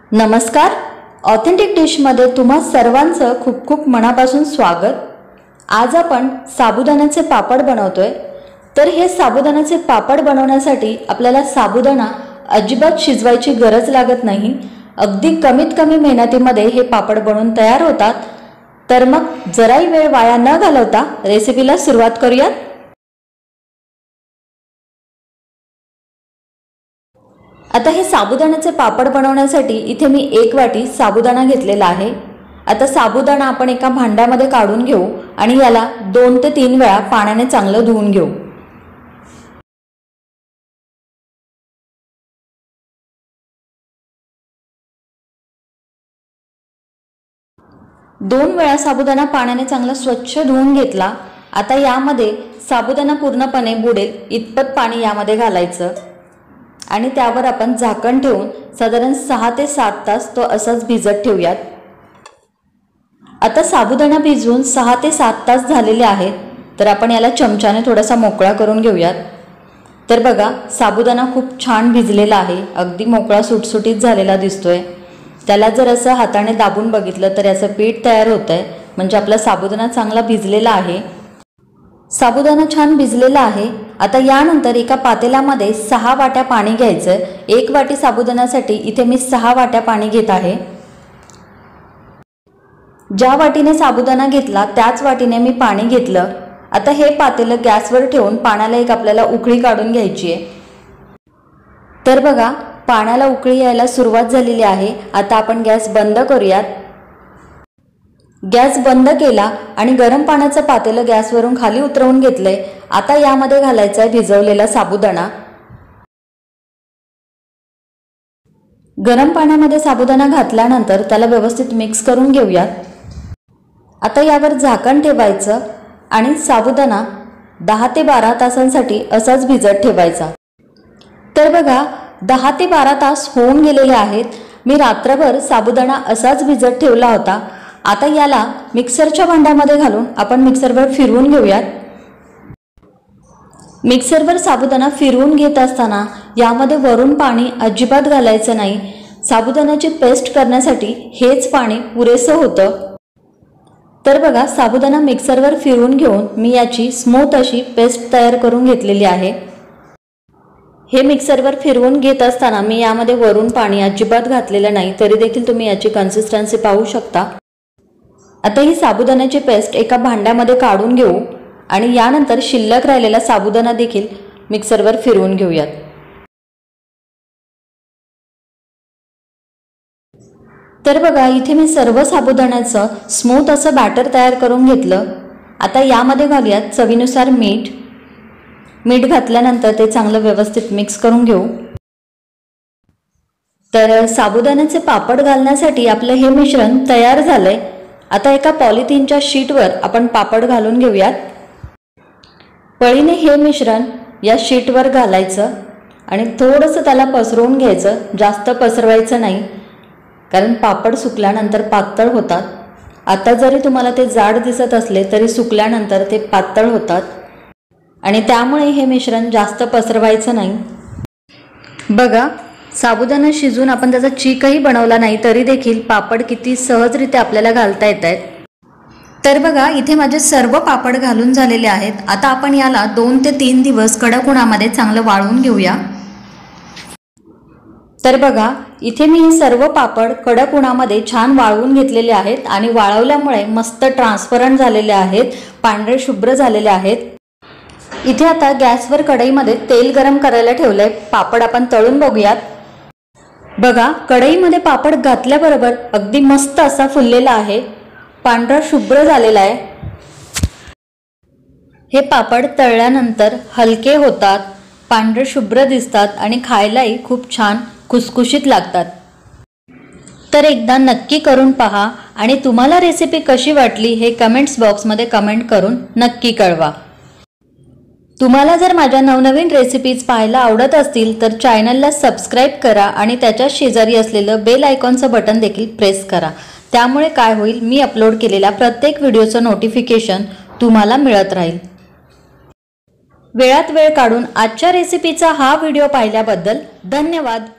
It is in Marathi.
नमस्कार, ऑथेंटिक डिशमध्ये तुम्हा सर्वांचं खूप खूप मनापासून स्वागत। आज आपण साबुदाण्याचे पापड बनवतोय। तर हे साबुदाण्याचे पापड बनवण्यासाठी आपल्याला साबुदाणा अजिबात शिजवायची गरज लागत नाही। अगदी कमीत कमी मेहनतीमध्ये हे पापड बनवून तयार होतात। तर मग जराही वेळ वाया न घालवता रेसिपीला सुरुवात करूया। आता हे साबुदाण्याचे पापड बनवण्यासाठी इथे मी 1 वाटी साबुदाणा घेतलेला आहे। आता साबुदाणा आपण एका भांड्यामध्ये काढून घेऊ आणि याला 2 ते 3 वेळा पाण्याने चांगलं धुवून घेऊ। दोन वेळा साबुदाणा पाण्याने चांगला स्वच्छ धुवून घेतला। आता यामध्ये साबुदाणा पूर्णपणे बुडेल इतपत पाणी यामध्ये घालायचं आणि त्यावर आपण झाकण ठेवून साधारण 6 ते 7 तास तो असाच भिजत ठेवूयात। आता साबुदाणा भिजवून 6 ते 7 तास झालेले आहेत। तर आपण याला चमच्याने थोडासा मोकळा करून घेऊयात। तर बघा, साबुदाणा खूप छान भिजलेला आहे, अगदी मोकळा सुटसुटीत झालेला दिसतोय। त्याला जर असं हाताने दाबून बघितलं तर याचं पीठ तयार होतंय, म्हणजे आपला साबुदाणा चांगला भिजलेला आहे। साबुदाणा छान भिजलेला आहे। आता यानंतर एका पातेल्यामध्ये 6 वाट्या पाणी घ्यायचं। 1 वाटी साबुदाण्यासाठी इथे मी 6 वाट्या पाणी घेत आहे। ज्या वाटीने साबुदाणा घेतला त्याच वाटीने मी पाणी घेतलं। आता हे पातेलं गॅसवर ठेवून पाण्याला एक आपल्याला उकळी काढून घ्यायची आहे। तर बघा, पाण्याला उकळी यायला सुरुवात झालेली आहे। आता आपण गॅस बंद करूयात। गॅस बंद केला आणि गरम पाण्याचं पातेलं गॅसवरून खाली उतरवून घेतलंय। आता यामध्ये घालायचा आहे भिजवलेला साबुदाणा। गरम पाण्यामध्ये साबुदाणा घातल्यानंतर त्याला व्यवस्थित मिक्स करून घेऊयात। आता यावर झाकण ठेवायचं आणि साबुदाणा 10 ते 12 तासांसाठी असाच भिजत ठेवायचा। तर बघा, 10 ते 12 तास होऊन गेलेले आहेत। मी रात्रभर साबुदाणा असाच भिजत ठेवला होता। आता याला मिक्सरच्या भांड्यामध्ये घालून आपण मिक्सरवर फिरवून घेऊयात। मिक्सरवर साबुदाणा फिरवून घेत असताना यामध्ये वरून पाणी अजिबात घालायचं नाही। साबुदाण्याची पेस्ट करण्यासाठी हेच पाणी पुरेसं होतं। तर बघा, साबुदाणा मिक्सरवर फिरवून घेऊन मी याची स्मूथ अशी पेस्ट तयार करून घेतलेली आहे। हे मिक्सरवर फिरवून घेत असताना मी यामध्ये वरून पाणी अजिबात घातलेलं नाही, तरी देखील तुम्ही याची कन्सिस्टन्सी पाहू शकता। आता ही साबुदाण्याची पेस्ट एका भांड्यामध्ये काढून घेऊ आणि यानंतर शिल्लक राहिलेला साबुदाणा देखील मिक्सरवर फिरवून घेऊयात। तर बघा, इथे मी सर्व साबुदाण्याचं स्मूथ असं बॅटर तयार करून घेतलं। आता यामध्ये घालूयात चवीनुसार मीठ। मीठ घातल्यानंतर ते चांगलं व्यवस्थित मिक्स करून घेऊ। तर साबुदाण्याचे पापड घालण्यासाठी आपलं हे मिश्रण तयार झालंय। आता एका पॉलिथिनच्या शीटवर आपण पापड घालून घेऊयात। पळीने हे मिश्रण या शीटवर घालायचं आणि थोडंसं त्याला पसरवून घ्यायचं, जास्त पसरवायचं नाही, कारण पापड सुकल्यानंतर पातळ होतात। आता जरी तुम्हाला ते जाड दिसत असले तरी सुकल्यानंतर ते पातळ होतात आणि त्यामुळे हे मिश्रण जास्त पसरवायचं नाही। बघा, साबुदाणा शिजून आपण त्याचा चीकही बनवला नाही तरी देखील पापड किती सहजरित्या आपल्याला घालता येत आहेत। तर बघा, इथे माझे सर्व पापड घालून झालेले आहेत। आता आपण याला 2 ते 3 दिवस कडक उन्हामध्ये चांगलं वाळवून घेऊया। तर बघा, इथे मी हे सर्व पापड कडक उन्हामध्ये छान वाळवून घेतलेले आहेत आणि वाळवल्यामुळे मस्त ट्रान्सपरंट झालेले आहेत, पांढरे शुभ्र झालेले आहेत। इथे आता गॅसवर कढईमध्ये तेल गरम करायला ठेवलंय। पापड आपण तळून बघूयात। बघा, कढईमध्ये पापड घातल्याबरोबर अगदी मस्त असा फुललेला आहे, पांढरा शुभ्र झालेला आहे। हे पापड तळल्यानंतर हलके होतात, पांढरे शुभ्र दिसतात आणि खायलाही खूप छान खुसखुशीत लागतात। तर एकदा नक्की करून पहा आणि तुम्हाला रेसिपी कशी वाटली हे कमेंट्स बॉक्समध्ये कमेंट करून नक्की कळवा। तुम्हाला जर माझ्या नवनवीन रेसिपीज पाहायला आवडत असतील तर चॅनलला सबस्क्राईब करा आणि त्याच्या शेजारी असलेलं बेल आयकॉनचं बटन देखील प्रेस करा। त्यामुळे काय होईल, मी अपलोड केलेल्या प्रत्येक व्हिडिओचं नोटिफिकेशन तुम्हाला मिळत राहील। वेळात वेळ काढून आजच्या रेसिपीचा हा व्हिडिओ पाहिल्याबद्दल धन्यवाद।